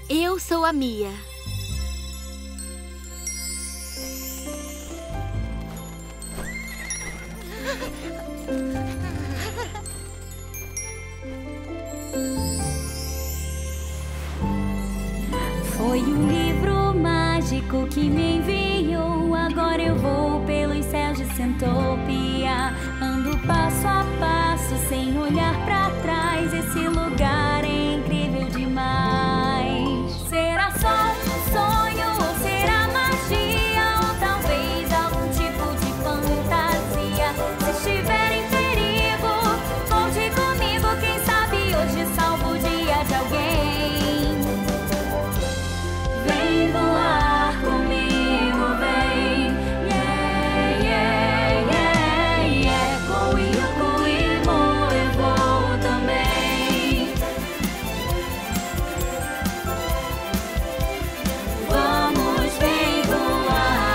Eu sou a Mia. Foi um livro mágico que me enviou. Agora eu vou pelos céus de Centopia. Ando passo a passo sem olhar pra trás. Esse lugar é incrível demais. Será só um sonho ou será magia? Ou talvez algum tipo de fantasia? Se estiver em perigo, conte comigo. Quem sabe hoje salvo o dia de alguém. Vem voar comigo, vem. Yeah, yeah, yeah, yeah. Com o Yuko e Mo eu vou também. Vamos, vem voar.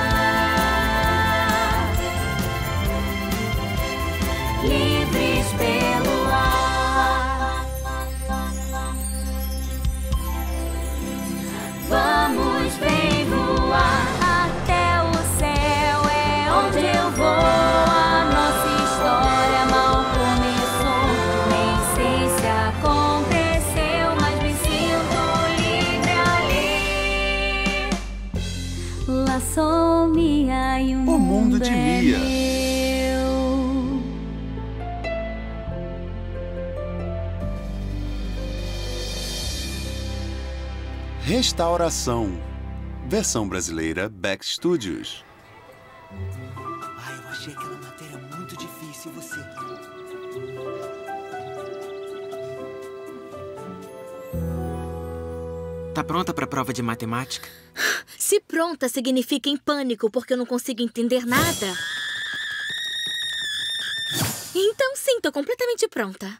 Livres pelo ar. Vamos, vem voar até o céu, é onde eu vou. A nossa história mal começou. Nem sei se aconteceu, mas me sinto livre ali. Lá sou Mia e o mundo de é Mia. meu. Restauração. Versão brasileira Beck Studios. Ai, eu achei aquela matéria muito difícil. E você? Tá pronta pra prova de matemática? Se pronta significa em pânico, porque eu não consigo entender nada. Então sim, tô completamente pronta.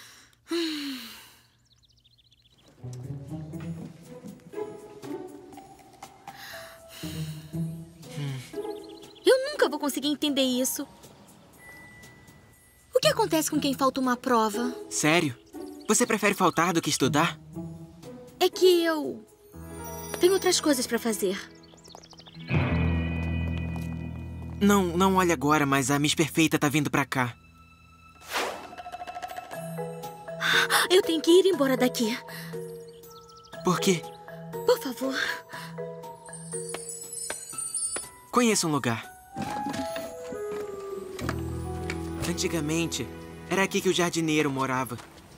Eu nunca vou conseguir entender isso. O que acontece com quem falta uma prova? Sério? Você prefere faltar do que estudar? É que eu tenho outras coisas pra fazer. Não olhe agora, mas a Miss Perfeita tá vindo pra cá. Eu tenho que ir embora daqui. Por quê? Por favor. Conheço um lugar. Antigamente, era aqui que o jardineiro morava.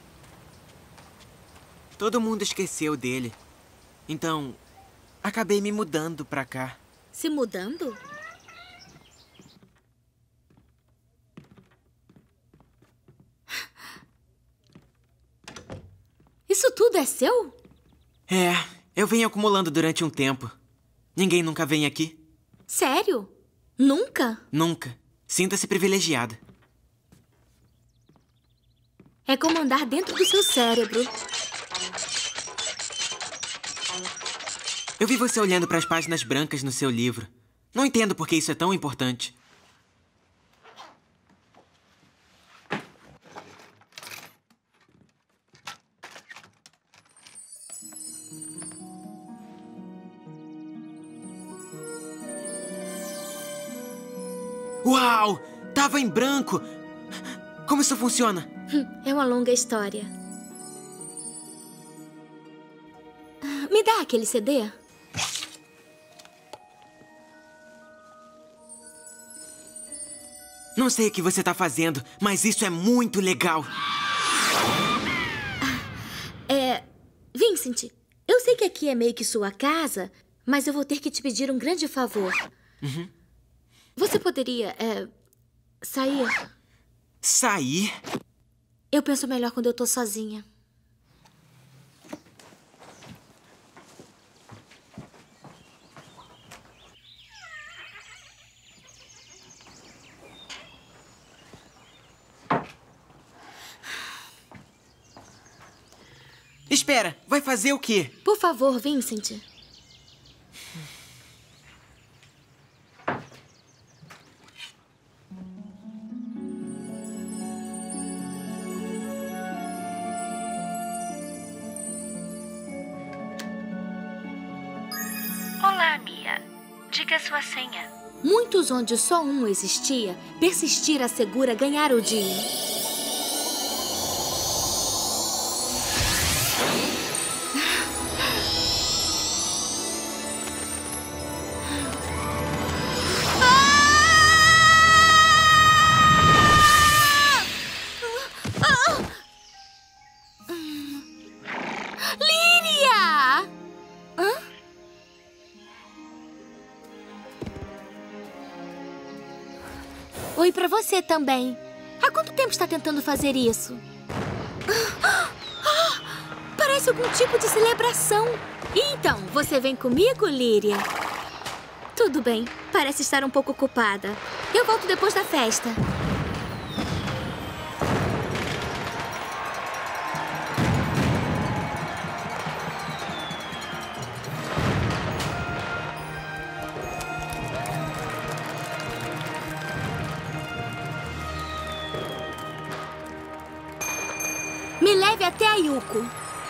Todo mundo esqueceu dele. Então, acabei me mudando pra cá. Se mudando? Isso tudo é seu? É, eu venho acumulando durante um tempo. Ninguém nunca vem aqui. Sério? Nunca? Nunca. Sinta-se privilegiada. É como andar dentro do seu cérebro. Eu vi você olhando para as páginas brancas no seu livro. Não entendo por que isso é tão importante. Uau! Tava em branco! Como isso funciona? É uma longa história. Me dá aquele CD? Não sei o que você tá fazendo, mas isso é muito legal. Vincent, eu sei que aqui é meio que sua casa, mas eu vou ter que te pedir um grande favor. Uhum. Você poderia, sair? Sair? Eu penso melhor quando eu tô sozinha. Espera, vai fazer o quê? Por favor, Vincent. Olá, Mia. Diga sua senha. Muitos onde só um existia, persistir assegura ganhar o dia. Oi pra você também. Há quanto tempo está tentando fazer isso? Parece algum tipo de celebração. Então, você vem comigo, Líria? Tudo bem. Parece estar um pouco ocupada. Eu volto depois da festa. Me leve até a Yuko.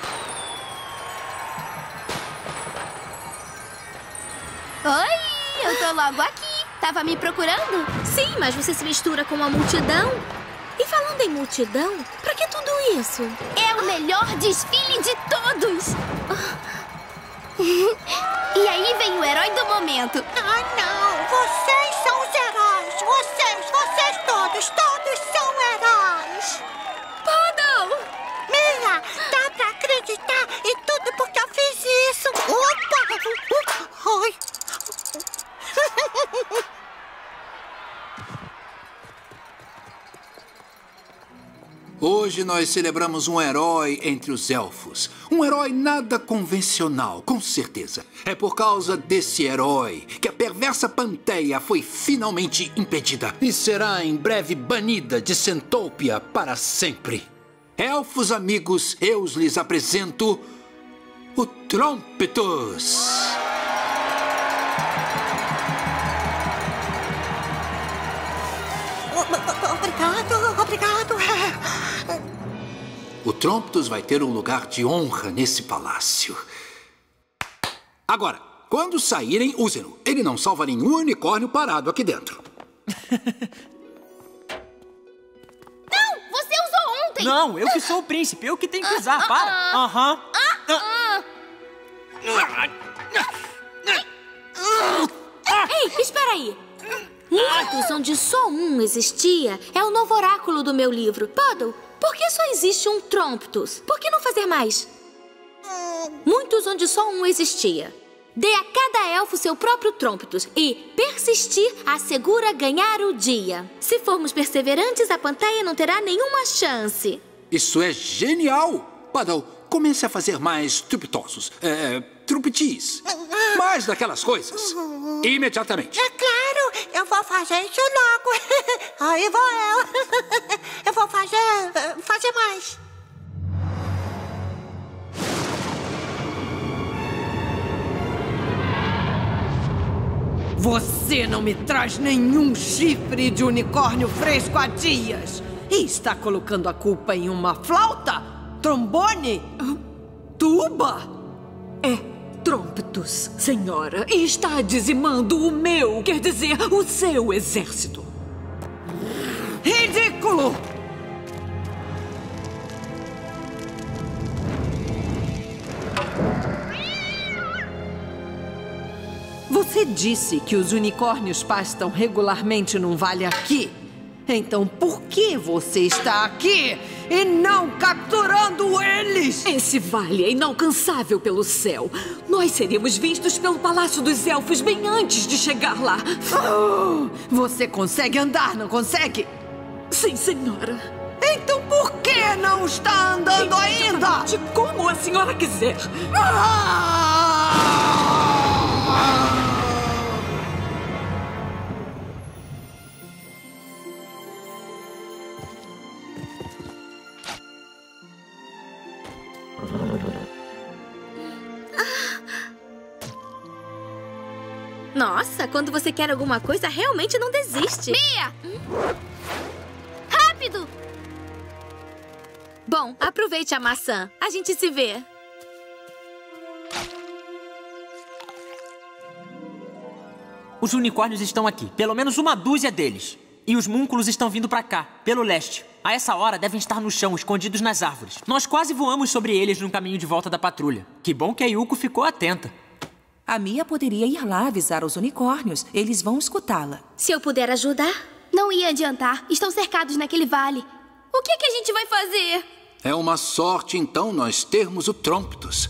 Oi, eu tô logo aqui. Tava me procurando? Sim, mas você se mistura com a multidão. E falando em multidão, pra que tudo isso? É o melhor desfile de todos. E aí vem o herói do momento. Ah, não! Vocês são os heróis! Vocês todos são heróis! Poodle! Mia, dá pra acreditar em tudo porque eu fiz isso! Opa! Oi! Hoje nós celebramos um herói entre os elfos. Um herói nada convencional, com certeza. É por causa desse herói que a perversa Panteia foi finalmente impedida e será em breve banida de Centopia para sempre. Elfos amigos, eu lhes apresento o Trômpetus. Obrigado. O Trômpetus vai ter um lugar de honra nesse palácio. Agora, quando saírem, usem-no. Ele não salva nenhum unicórnio parado aqui dentro. Não, você usou ontem. Não, eu que sou o príncipe, eu que tenho que usar, para. Aham. Ei, espera aí. Muitos onde só um existia é o novo oráculo do meu livro. Poodle, por que só existe um Trômpetus? Por que não fazer mais? Muitos onde só um existia. Dê a cada elfo seu próprio Trômpetus e persistir assegura ganhar o dia. Se formos perseverantes, a Panteia não terá nenhuma chance. Isso é genial! Poodle, comece a fazer mais trupitosos. Trupitis. Mais daquelas coisas. Imediatamente. É claro, eu vou fazer isso logo. Aí vou eu. Eu vou fazer mais. Você não me traz nenhum chifre de unicórnio fresco há dias. E está colocando a culpa em uma flauta? Trombone? Tuba? É Trômpetus, senhora. E está dizimando o meu, quer dizer, o seu exército. Ridículo! Você disse que os unicórnios pastam regularmente num vale aqui. Então por que você está aqui e não capturando eles? Esse vale é inalcançável pelo céu. Nós seríamos vistos pelo Palácio dos Elfos bem antes de chegar lá. Você consegue andar, não consegue? Sim, senhora. Então por que não está andando ainda? Como a senhora quiser. Nossa, quando você quer alguma coisa, realmente não desiste. Mia! Rápido! Bom, aproveite a maçã. A gente se vê. Os unicórnios estão aqui. Pelo menos uma dúzia deles. E os múnculos estão vindo pra cá, pelo leste. A essa hora devem estar no chão, escondidos nas árvores. Nós quase voamos sobre eles no caminho de volta da patrulha. Que bom que a Yuko ficou atenta. A Mia poderia ir lá avisar os unicórnios. Eles vão escutá-la. Se eu puder ajudar? Não ia adiantar. Estão cercados naquele vale. O que a gente vai fazer? É uma sorte, então, nós termos o Tromptus.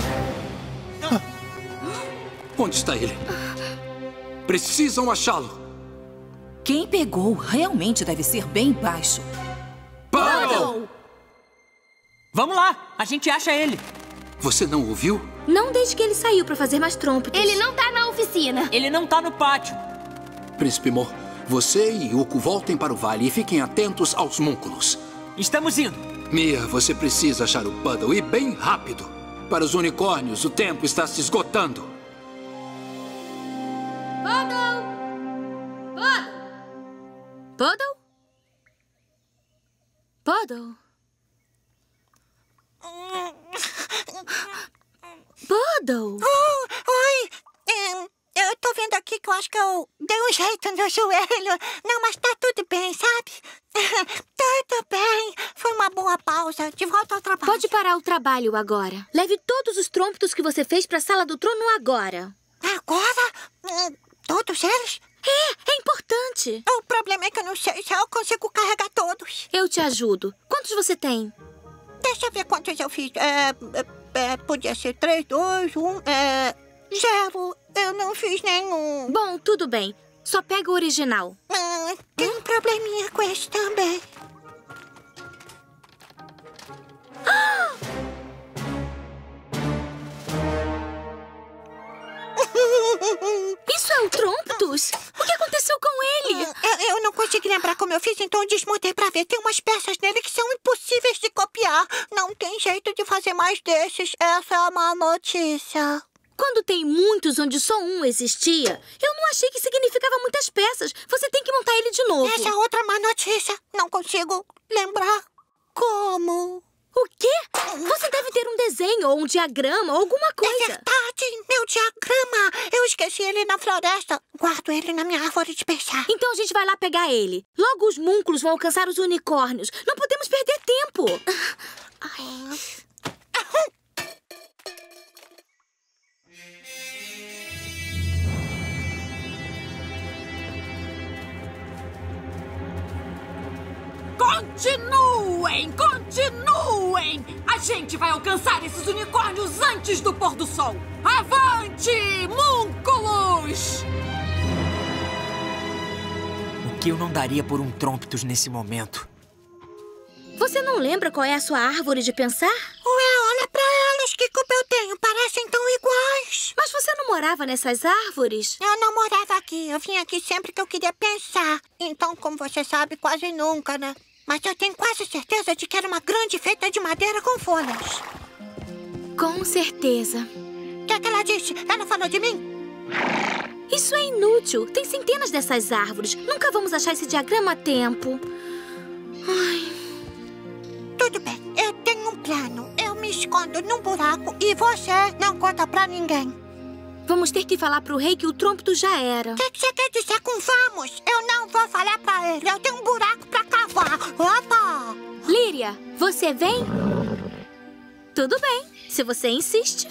Onde está ele? Precisam achá-lo. Quem pegou realmente deve ser bem baixo. Puddle! Vamos lá, a gente acha ele. Você não ouviu? Não desde que ele saiu pra fazer mais Tromptus. Ele não tá na oficina. Ele não tá no pátio. Príncipe Mo, você e Yuko voltem para o vale e fiquem atentos aos múnculos. Estamos indo. Mia, você precisa achar o Puddle e bem rápido. Para os unicórnios, o tempo está se esgotando. Puddle! Puddle? Puddle? Puddle? Oi! Eu tô vendo aqui que eu acho que eu dei um jeito no joelho. Não, mas tá tudo bem, sabe? Tudo bem. Foi uma boa pausa. De volta ao trabalho. Pode parar o trabalho agora. Leve todos os Tromptus que você fez pra sala do trono agora. Agora? Todos eles? É importante. O problema é que eu não sei se eu consigo carregar todos. Eu te ajudo. Quantos você tem? Deixa eu ver quantos eu fiz. Podia ser 3, 2, 1, 0. Eu não fiz nenhum. Bom, tudo bem. Só pega o original. Tem um probleminha com esse também. Isso é o Tromptus? O que aconteceu com ele? Eu não consegui lembrar como eu fiz, então eu desmontei pra ver. Tem umas peças nele que são impossíveis de copiar. Não tem jeito de fazer mais desses. Essa é uma notícia. Quando tem muitos onde só um existia, eu não achei que significava muitas peças. Você tem que montar ele de novo. Essa é outra má notícia. Não consigo lembrar como. O quê? Você deve ter um desenho ou um diagrama ou alguma coisa. É verdade, meu diagrama. Eu esqueci ele na floresta. Guardo ele na minha árvore de pensar. Então a gente vai lá pegar ele. Logo os múnculos vão alcançar os unicórnios. Não podemos perder tempo. Continuem! Continuem! A gente vai alcançar esses unicórnios antes do pôr do sol! Avante, múnculos! O que eu não daria por um Tromptus nesse momento? Você não lembra qual é a sua árvore de pensar? Ué, olha pra elas, que culpa eu tenho? Parecem tão iguais. Mas você não morava nessas árvores? Eu não morava aqui. Eu vim aqui sempre que eu queria pensar. Então, como você sabe, quase nunca, né? Mas eu tenho quase certeza de que era uma grande feita de madeira com folhas. Com certeza. O que é que ela disse? Ela falou de mim? Isso é inútil. Tem centenas dessas árvores. Nunca vamos achar esse diagrama a tempo. Ai. Tudo bem. Eu tenho um plano. Eu me escondo num buraco e você não conta pra ninguém. Vamos ter que falar pro rei que o Tromptus já era. O que você quer dizer com vamos? Eu não vou falar pra ele. Eu tenho um buraco pra cavar. Opa! Líria, você vem? Tudo bem, se você insiste.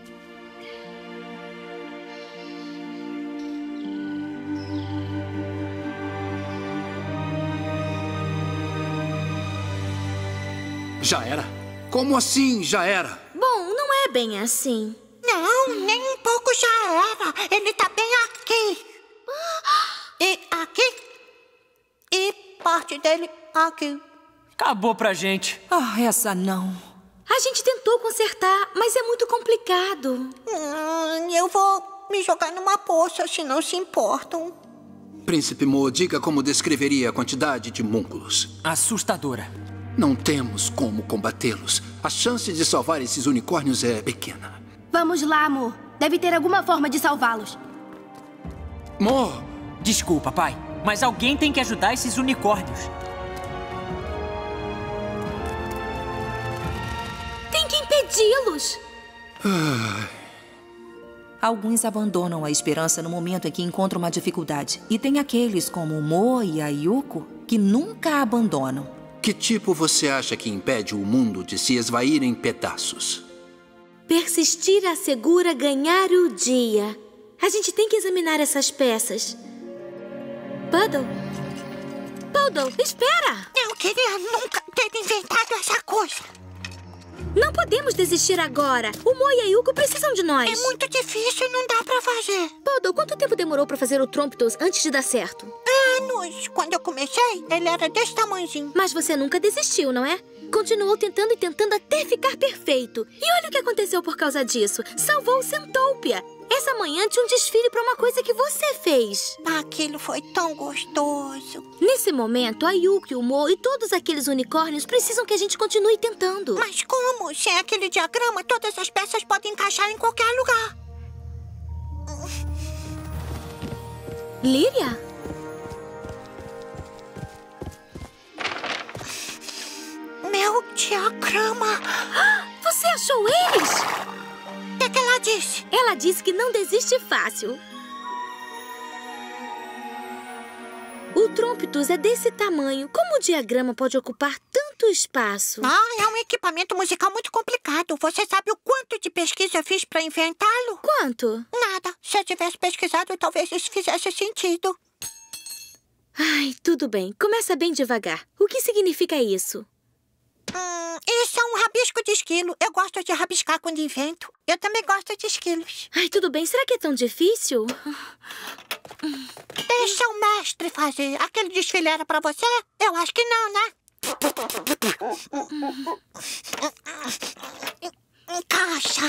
Já era? Como assim já era? Bom, não é bem assim. Não, nem um pouco já era. Ele tá bem aqui. E aqui. E parte dele aqui. Acabou pra gente. Essa não. A gente tentou consertar, mas é muito complicado. Eu vou me jogar numa poça, se não se importam. Príncipe Mo, diga como descreveria a quantidade de múnculos. Assustadora. Não temos como combatê-los. A chance de salvar esses unicórnios é pequena. Vamos lá, amor. Deve ter alguma forma de salvá-los. Mo! Desculpa, pai, mas alguém tem que ajudar esses unicórnios. Tem que impedi-los. Alguns abandonam a esperança no momento em que encontram uma dificuldade. E tem aqueles como o Mo e a Yuko que nunca abandonam. Que tipo você acha que impede o mundo de se esvair em pedaços? Persistir assegura ganhar o dia. A gente tem que examinar essas peças. Puddle? Puddle, espera! Eu queria nunca ter inventado essa coisa. Não podemos desistir agora. O Mo e a Yuko precisam de nós. É muito difícil, não dá pra fazer. Puddle, quanto tempo demorou pra fazer o Tromptos antes de dar certo? Anos. Quando eu comecei, ele era desse tamanhozinho. Mas você nunca desistiu, não é? Continuou tentando e tentando até ficar perfeito. E olha o que aconteceu por causa disso. Salvou o Centopia. Essa manhã tinha um desfile pra uma coisa que você fez. Aquilo foi tão gostoso. Nesse momento, a Yuko, o Mo e todos aqueles unicórnios precisam que a gente continue tentando. Mas como? Sem aquele diagrama, todas as peças podem encaixar em qualquer lugar. Líria? Meu diagrama! Você achou eles? O que ela disse? Ela disse que não desiste fácil. O Tromptus é desse tamanho. Como o diagrama pode ocupar tanto espaço? É um equipamento musical muito complicado. Você sabe o quanto de pesquisa eu fiz para inventá-lo? Quanto? Nada. Se eu tivesse pesquisado, talvez isso fizesse sentido. Ai, tudo bem. Começa bem devagar. O que significa isso? Isso é um rabisco de esquilo. Eu gosto de rabiscar quando invento. Eu também gosto de esquilos. Ai, tudo bem. Será que é tão difícil? Deixa o mestre fazer. Aquele desfile era pra você? Eu acho que não, né? Encaixa.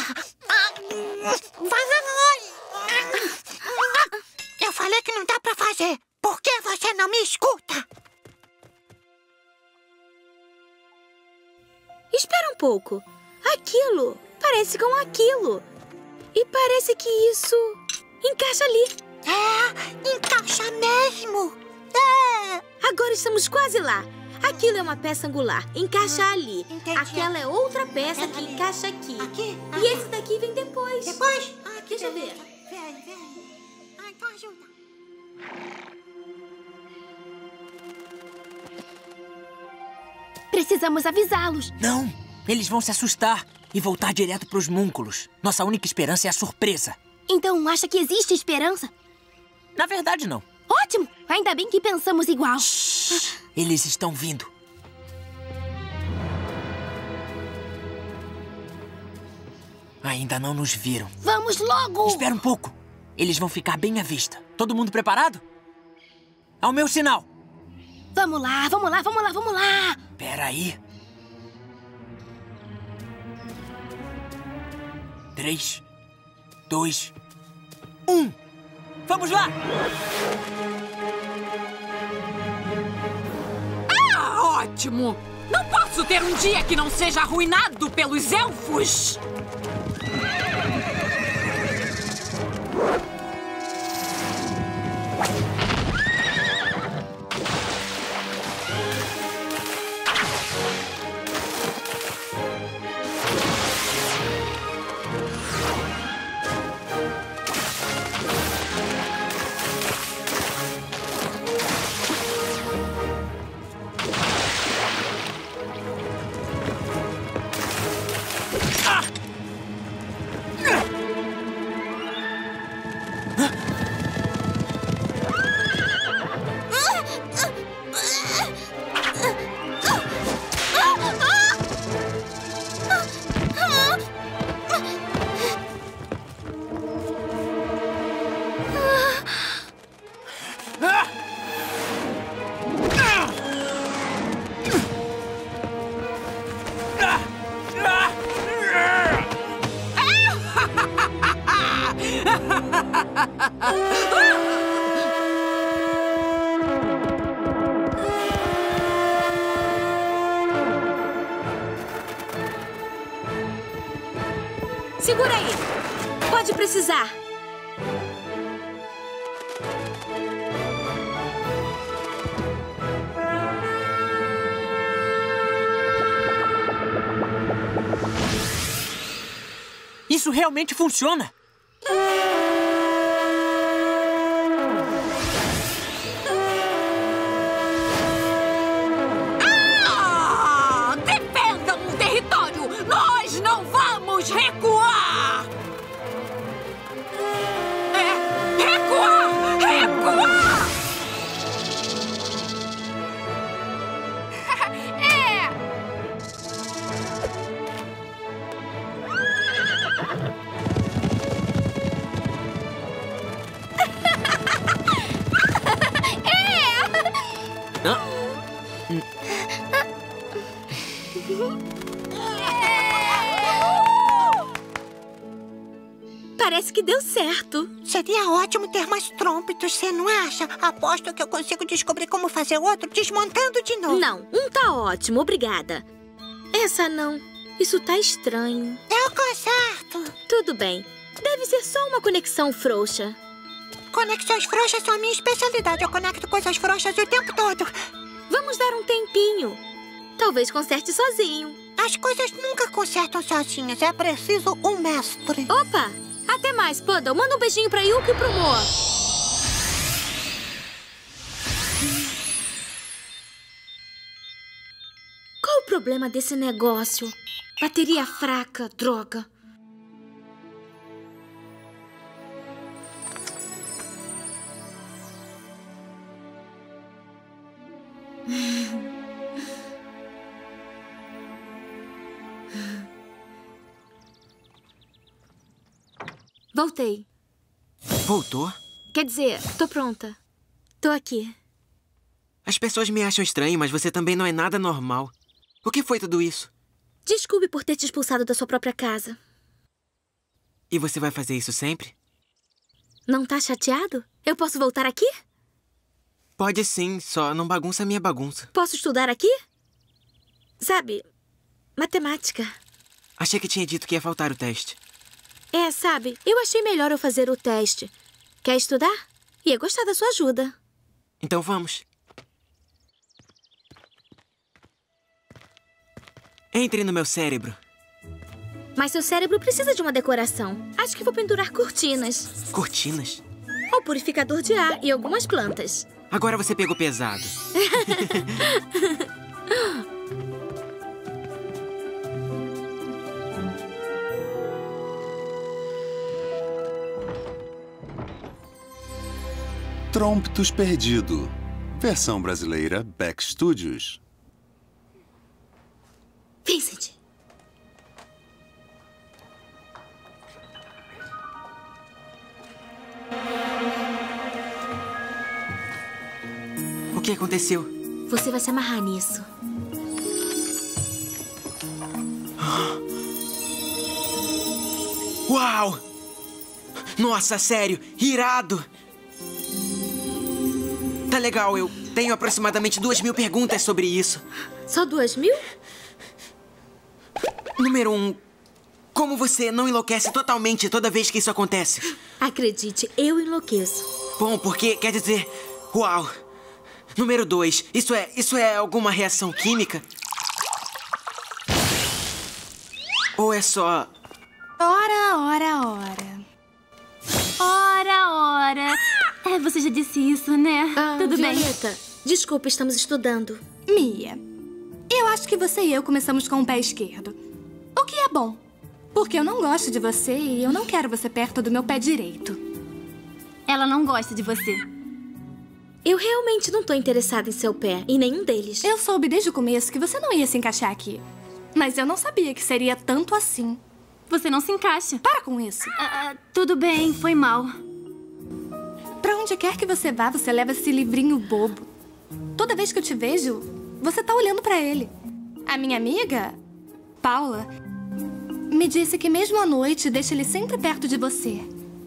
Eu falei que não dá pra fazer. Por que você não me escuta? Espera um pouco. Aquilo parece com aquilo. E parece que isso encaixa ali. Encaixa mesmo. Agora estamos quase lá. Aquilo é uma peça angular. Encaixa ali. Entendi. Aquela é outra peça que encaixa aqui. Aqui? E esse daqui vem depois. Depois? Deixa eu ver. Vem. Então ajuda. Precisamos avisá-los. Não! Eles vão se assustar e voltar direto pros múnculos. Nossa única esperança é a surpresa. Então, acha que existe esperança? Na verdade, não. Ótimo! Ainda bem que pensamos igual. Eles estão vindo. Ainda não nos viram. Vamos logo! Espera um pouco. Eles vão ficar bem à vista. Todo mundo preparado? Ao meu sinal. Vamos lá, vamos lá, vamos lá, vamos lá! Peraí. 3, 2, 1. Vamos lá! Ótimo! Não posso ter um dia que não seja arruinado pelos elfos! Segura aí. Pode precisar. Isso realmente funciona. Defendam o território! Nós não vamos recuar! Recuar! Recuar! Parece que deu certo. Seria ótimo ter mais trômpetos, você não acha? Aposto que eu consigo descobrir como fazer outro desmontando de novo. Não, um tá ótimo, obrigada. Essa não. Isso tá estranho. Eu conserto. Tudo bem. Deve ser só uma conexão frouxa. Conexões frouxas são a minha especialidade. Eu conecto coisas frouxas o tempo todo. Vamos dar um tempinho. Talvez conserte sozinho. As coisas nunca consertam sozinhas. É preciso um mestre. Opa! Até mais, Puddle. Manda um beijinho pra Yuko e pro Mo. Qual o problema desse negócio? Bateria fraca, droga. Voltei. Voltou? Quer dizer, tô pronta. Tô aqui. As pessoas me acham estranho, mas você também não é nada normal. O que foi tudo isso? Desculpe por ter te expulsado da sua própria casa. E você vai fazer isso sempre? Não tá chateado? Eu posso voltar aqui? Pode sim, só não bagunça a minha bagunça. Posso estudar aqui? Sabe, matemática. Achei que tinha dito que ia faltar o teste. Sabe, eu achei melhor eu fazer o teste. Quer estudar? Ia gostar da sua ajuda. Então vamos. Entre no meu cérebro. Mas seu cérebro precisa de uma decoração. Acho que vou pendurar cortinas. Cortinas? O purificador de ar e algumas plantas. Agora você pegou pesado. Trômpetos Perdido. Versão brasileira Beck Studios. Vincent. O que aconteceu? Você vai se amarrar nisso. Uau! Nossa, sério, irado! Tá legal, eu tenho aproximadamente 2.000 perguntas sobre isso. Só 2.000? Número 1. Como você não enlouquece totalmente toda vez que isso acontece? Acredite, eu enlouqueço. Bom, porque quer dizer... Uau! Número 2. Isso é alguma reação química? Ou é só... Ora. Você já disse isso, né? Tudo bem. Violeta, desculpa, estamos estudando. Mia, eu acho que você e eu começamos com o pé esquerdo. O que é bom, porque eu não gosto de você e eu não quero você perto do meu pé direito. Ela não gosta de você. Eu realmente não tô interessada em seu pé, em nenhum deles. Eu soube desde o começo que você não ia se encaixar aqui. Mas eu não sabia que seria tanto assim. Você não se encaixa. Para com isso. Tudo bem, foi mal. Pra onde quer que você vá, você leva esse livrinho bobo. Toda vez que eu te vejo, você tá olhando pra ele. A minha amiga, Paula, me disse que mesmo à noite deixa ele sempre perto de você.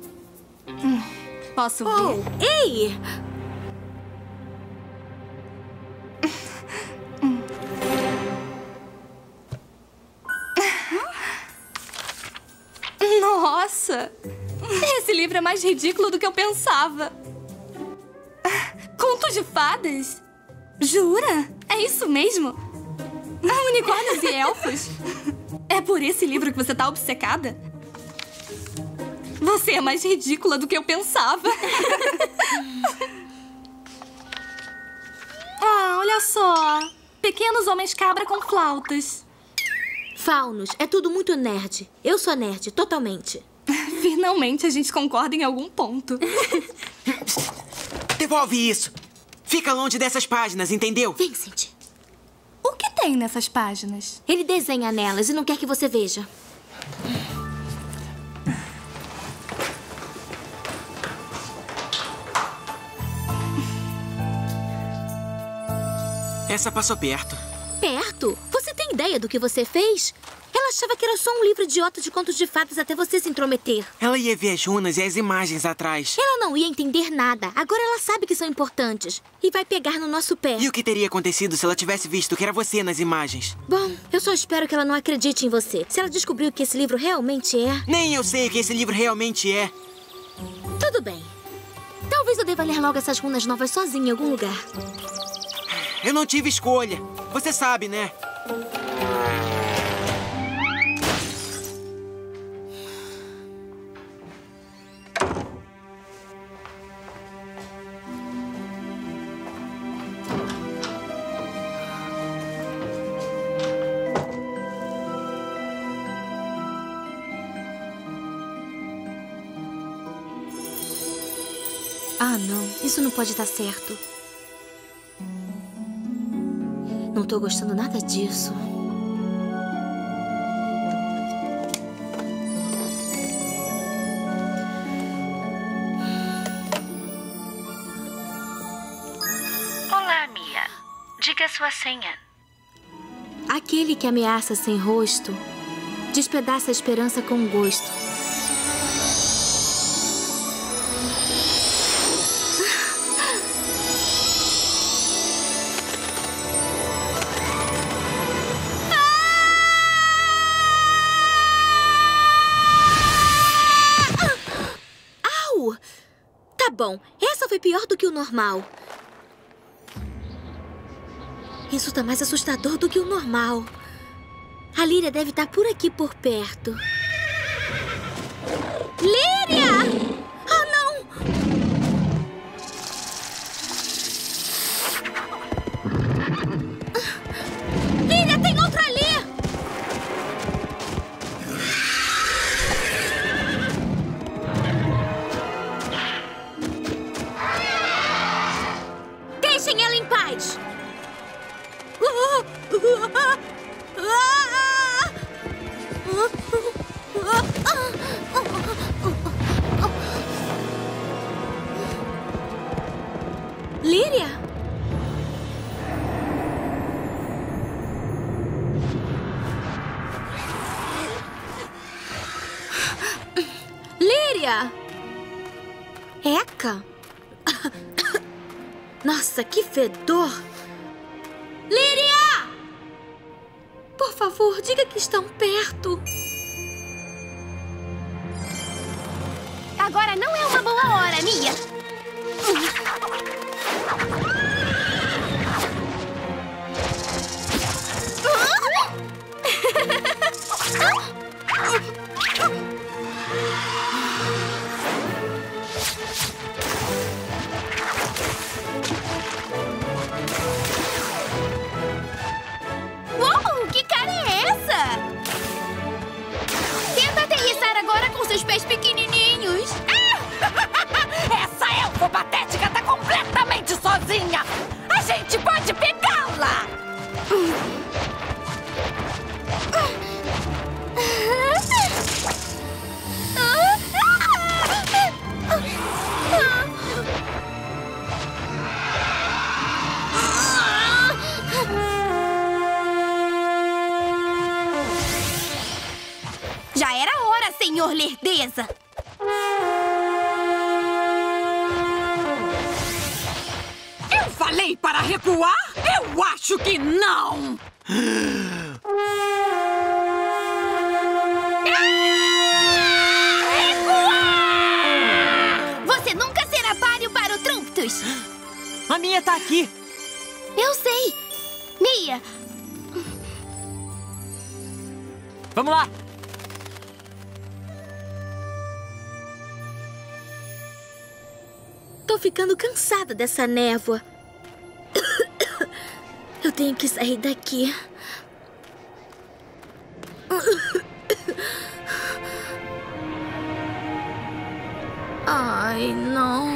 Posso ver? Ei! Nossa! Esse livro é mais ridículo do que eu pensava. Contos de fadas? Jura? É isso mesmo? Unicórnios e elfos? É por esse livro que você tá obcecada? Você é mais ridícula do que eu pensava. Ah, olha só. Pequenos homens cabra com flautas. Faunos, é tudo muito nerd. Eu sou nerd, totalmente. Finalmente a gente concorda em algum ponto. Devolve isso. Fica longe dessas páginas, entendeu? Vincent. O que tem nessas páginas? Ele desenha nelas e não quer que você veja. Essa passou perto. Perto? Você tem ideia do que você fez? Ela achava que era só um livro idiota de contos de fadas até você se intrometer. Ela ia ver as runas e as imagens atrás. Ela não ia entender nada. Agora ela sabe que são importantes. E vai pegar no nosso pé. E o que teria acontecido se ela tivesse visto que era você nas imagens? Bom, eu só espero que ela não acredite em você. Se ela descobriu o que esse livro realmente é... Nem eu sei o que esse livro realmente é. Tudo bem. Talvez eu deva ler logo essas runas novas sozinha em algum lugar. Eu não tive escolha. Você sabe, né? Ah, não. Isso não pode estar certo. Não tô gostando nada disso. Olá, Mia. Diga sua senha. Aquele que ameaça sem rosto despedaça a esperança com gosto. Bom, essa foi pior do que o normal. Isso tá mais assustador do que o normal. A Líria deve estar por aqui por perto. Líria! Oh, não! Líria, tem outro ali! Deixem ela em paz! Líria? Líria! Eca! Nossa, que fedor! Líria! Por favor, diga que estão perto. Agora não é uma boa hora, Mia. Uou, que cara é essa? Tenta aterrissar agora com seus pés pequenininhos. Essa elfa patética tá completamente sozinha! A gente pode pegá-la! Já era hora, senhor Lerdeza. Eu falei para recuar? Eu acho que não! Você nunca será páreo para o Trumptus. A Mia tá aqui. Eu sei. Mia. Vamos lá. Tô ficando cansada dessa névoa. Eu tenho que sair daqui. Ai, não.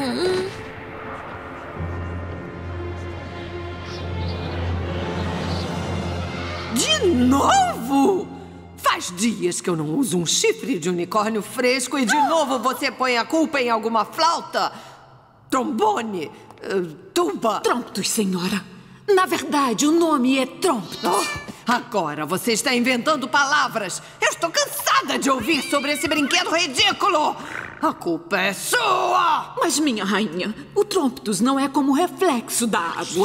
De novo? Faz dias que eu não uso um chifre de unicórnio fresco e de novo você põe a culpa em alguma flauta, trombone, tuba. Tromptos, senhora. Na verdade, o nome é Tromptos. Agora você está inventando palavras. Eu estou cansada de ouvir sobre esse brinquedo ridículo. A culpa é sua! Mas, minha rainha, o Tromptos não é como o reflexo da água.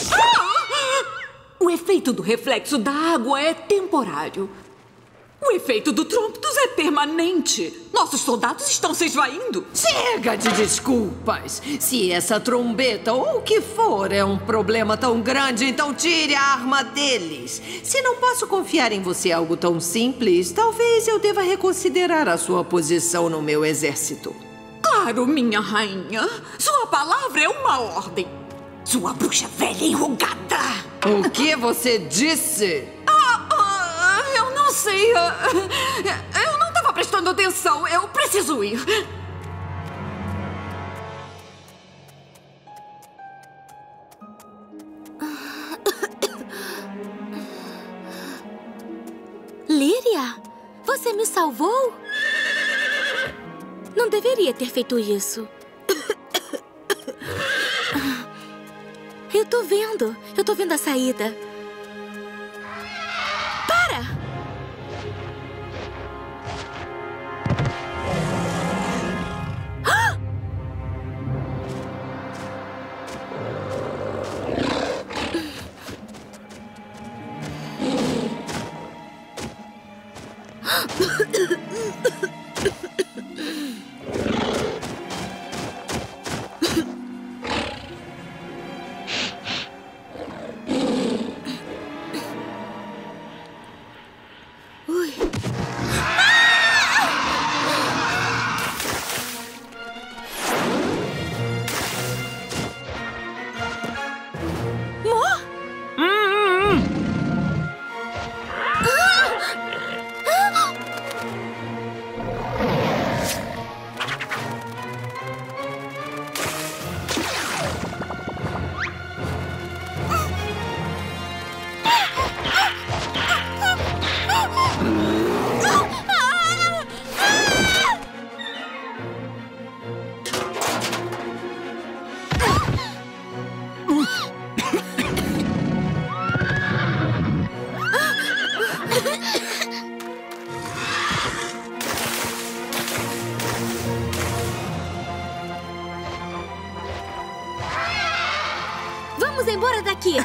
O efeito do reflexo da água é temporário. O efeito do Tromptos é permanente. Nossos soldados estão se esvaindo. Chega de desculpas. Se essa trombeta ou o que for é um problema tão grande, então tire a arma deles. Se não posso confiar em você algo tão simples, talvez eu deva reconsiderar a sua posição no meu exército. Claro, minha rainha. Sua palavra é uma ordem. Sua bruxa velha enrugada. O que você disse? Eu não sei. Eu não estava prestando atenção. Eu preciso ir. Líria, você me salvou? Não deveria ter feito isso. Eu tô vendo a saída. Para! Ah! Vamos embora daqui!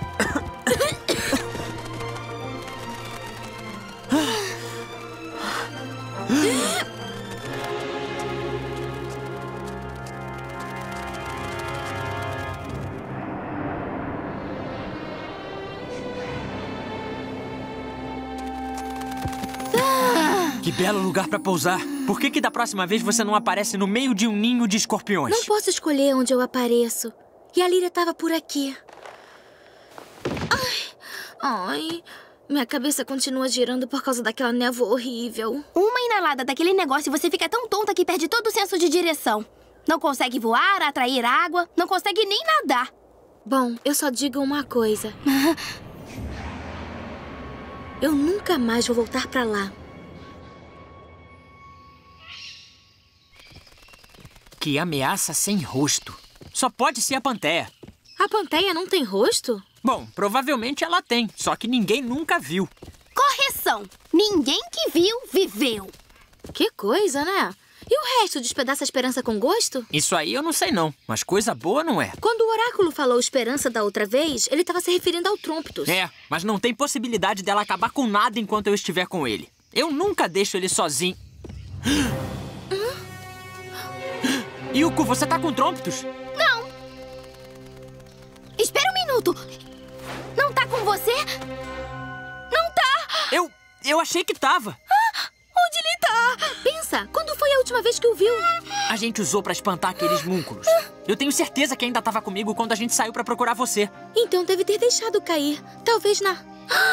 Que belo lugar pra pousar. Por que da próxima vez você não aparece no meio de um ninho de escorpiões? Não posso escolher onde eu apareço. E a Líria estava por aqui. Ai, minha cabeça continua girando por causa daquela névoa horrível. Uma inalada daquele negócio e você fica tão tonta que perde todo o senso de direção. Não consegue voar, atrair água, não consegue nem nadar. Bom, eu só digo uma coisa. Eu nunca mais vou voltar pra lá. Que ameaça sem rosto. Só pode ser a Panteia. A Panteia não tem rosto? Bom, provavelmente ela tem, só que ninguém nunca viu. Correção! Ninguém que viu, viveu. Que coisa, né? E o resto, despedaça a esperança com gosto? Isso aí eu não sei não, mas coisa boa não é. Quando o oráculo falou esperança da outra vez, ele estava se referindo ao Tromptos. É, mas não tem possibilidade dela acabar com nada enquanto eu estiver com ele. Eu nunca deixo ele sozinho. Yuko, você tá com Tromptos? Não. Espera um minuto. Não tá com você? Não tá. Eu achei que tava. Onde ele tá? Pensa, quando foi a última vez que o viu? A gente usou pra espantar aqueles múnculos. Eu tenho certeza que ainda estava comigo quando a gente saiu pra procurar você. Então deve ter deixado cair. Talvez na...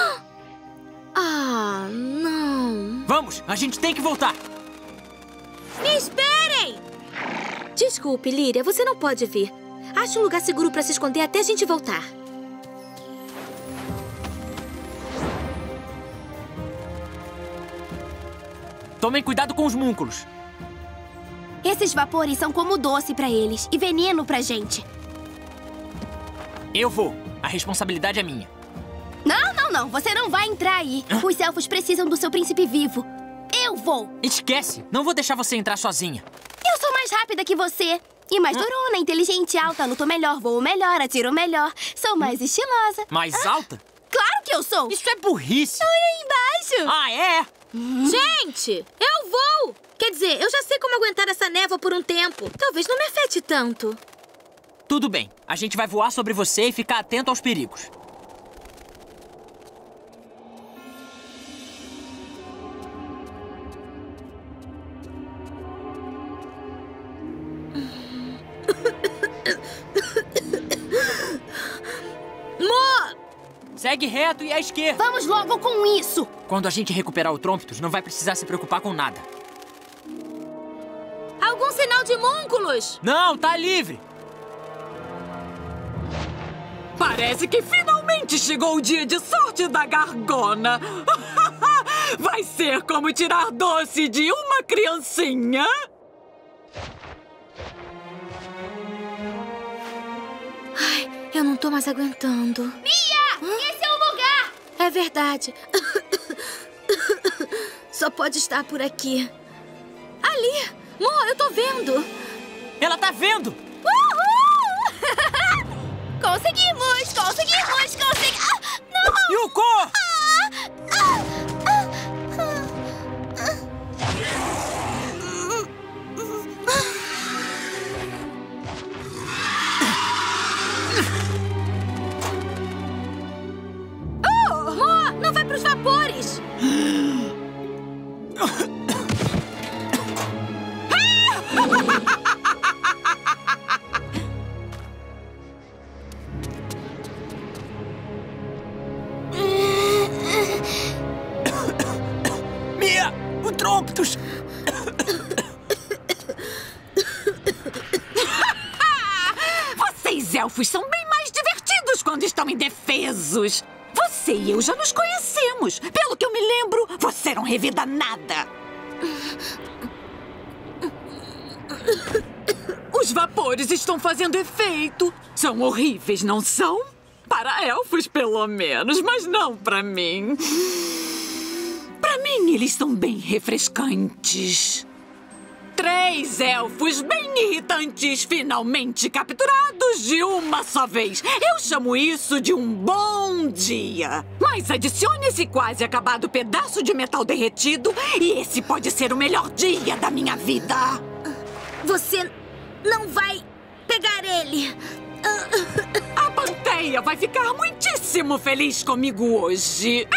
Ah, não. Vamos, a gente tem que voltar. Me esperem! Desculpe, Líria, você não pode vir. Ache um lugar seguro pra se esconder até a gente voltar. Tomem cuidado com os múnculos. Esses vapores são como doce pra eles e veneno pra gente. Eu vou. A responsabilidade é minha. Não. Você não vai entrar aí. Os elfos precisam do seu príncipe vivo. Eu vou. Esquece. Não vou deixar você entrar sozinha. Eu sou mais rápida que você. E mais durona, inteligente, alta, luto melhor, voo melhor, atiro melhor. Sou mais estilosa. Mais alta? Claro que eu sou. Isso é burrice. Olha aí embaixo. Ah, é? Gente, eu vou. Quer dizer, eu já sei como aguentar essa névoa por um tempo. Talvez não me afete tanto. Tudo bem. A gente vai voar sobre você e ficar atento aos perigos. Segue reto e à esquerda. Vamos logo com isso. Quando a gente recuperar o Trômpitus, não vai precisar se preocupar com nada. Algum sinal de múnculos? Não, tá livre. Parece que finalmente chegou o dia de sorte da Gargona. Vai ser como tirar doce de uma criancinha. Ai, eu não tô mais aguentando. Mia! Esse é o lugar! É verdade. Só pode estar por aqui. Ali! Mo, eu tô vendo! Ela tá vendo! Uhul! Conseguimos! Não! Yuko! Mo, não vai pros vapores! Mia! O Trômpitus! Vocês elfos são bem mais divertidos quando estão indefesos. Você e eu já nos conhecemos. Pelo que eu me lembro, você não revida nada. Os vapores estão fazendo efeito. São horríveis, não são? Para elfos, pelo menos, mas não para mim. Para mim, eles são bem refrescantes. 3 elfos bem irritantes finalmente capturados de uma só vez. Eu chamo isso de um bom dia. Mas adicione esse quase acabado pedaço de metal derretido e esse pode ser o melhor dia da minha vida. Você não vai pegar ele. A Panteia vai ficar muitíssimo feliz comigo hoje.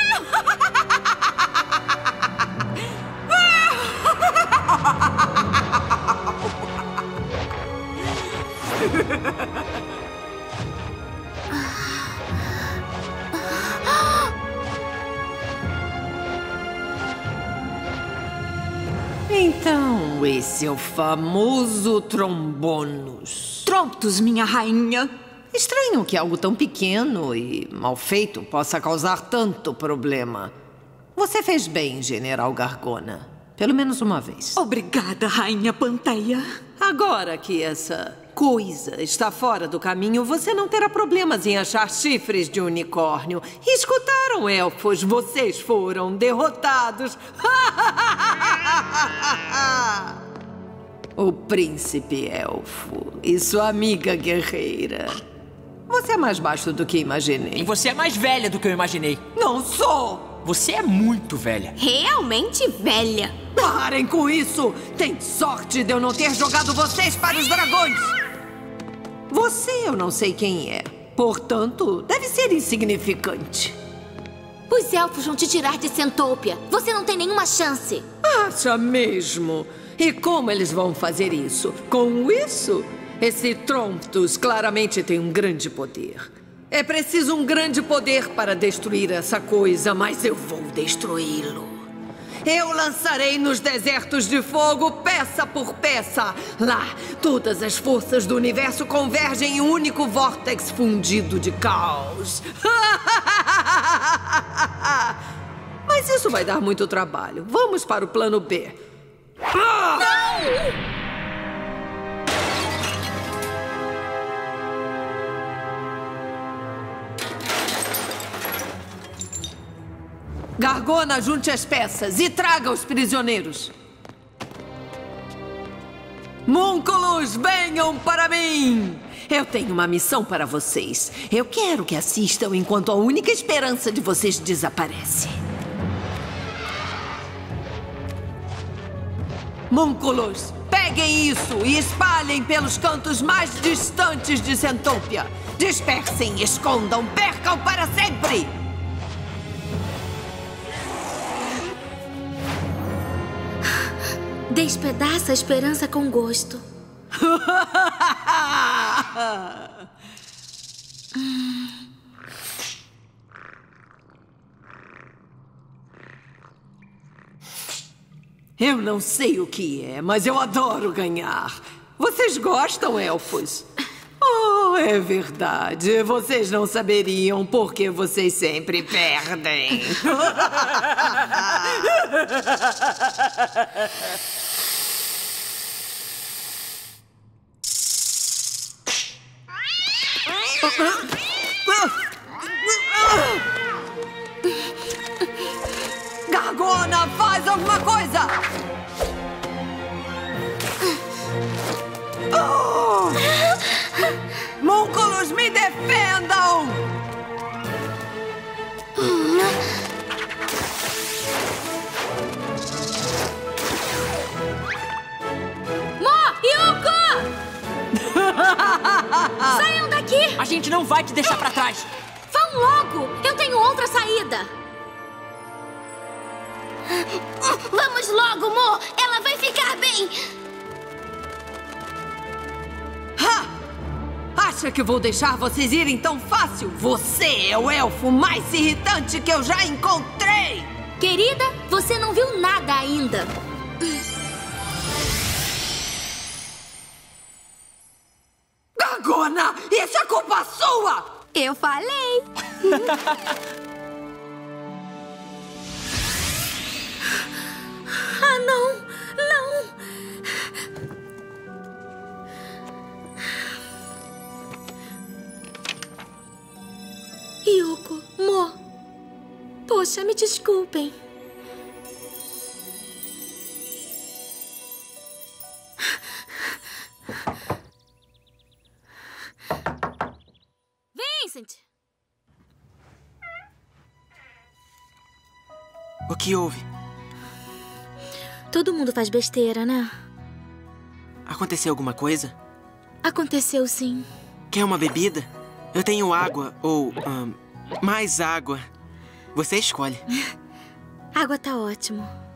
Então, esse é o famoso Trombonus. Trômpitus, minha rainha. Estranho que algo tão pequeno e mal feito possa causar tanto problema. Você fez bem, General Gargona. Pelo menos uma vez. Obrigada, Rainha Panteia. Agora que essa coisa está fora do caminho, você não terá problemas em achar chifres de unicórnio. Escutaram, elfos? Vocês foram derrotados. O príncipe elfo e sua amiga guerreira. Você é mais baixo do que imaginei. E você é mais velha do que eu imaginei. Não sou! Você é muito velha. Realmente velha. Parem com isso! Tem sorte de eu não ter jogado vocês para os dragões! Você eu não sei quem é. Portanto, deve ser insignificante. Os elfos vão te tirar de Centópia. Você não tem nenhuma chance. Acha mesmo? E como eles vão fazer isso? Com isso? Esse Tromptus claramente tem um grande poder. É preciso um grande poder para destruir essa coisa, mas eu vou destruí-lo. Eu lançarei nos desertos de fogo, peça por peça. Lá, todas as forças do universo convergem em um único vórtex fundido de caos. Mas isso vai dar muito trabalho. Vamos para o plano B. Não! Gargona, junte as peças e traga os prisioneiros. Múnculos, venham para mim! Eu tenho uma missão para vocês. Eu quero que assistam enquanto a única esperança de vocês desaparece. Múnculos, peguem isso e espalhem pelos cantos mais distantes de Centópia. Dispersem, escondam, percam para sempre! Despedaça a esperança com gosto. Eu não sei o que é, mas eu adoro ganhar. Vocês gostam, elfos? Oh, é verdade. Vocês não saberiam porque vocês sempre perdem. Gargona, faz alguma coisa! Múnculos, me defendam! Saiam daqui! A gente não vai te deixar pra trás! Vão logo! Eu tenho outra saída! Vamos logo, Mo! Ela vai ficar bem! Ha! Acha que vou deixar vocês irem tão fácil? Você é o elfo mais irritante que eu já encontrei! Querida, você não viu nada ainda! Gargona, isso é culpa sua! Eu falei! Ah, não! Não! Yuko, Mo. Poxa, me desculpem. Vincent! O que houve? Todo mundo faz besteira, né? Aconteceu alguma coisa? Aconteceu, sim. Quer uma bebida? Eu tenho água ou mais água. Você escolhe. Água tá ótimo.